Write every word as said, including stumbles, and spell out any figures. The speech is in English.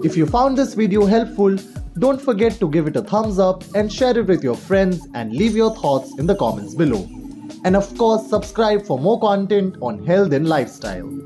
If you found this video helpful, don't forget to give it a thumbs up and share it with your friends and leave your thoughts in the comments below. And of course, subscribe for more content on health and lifestyle.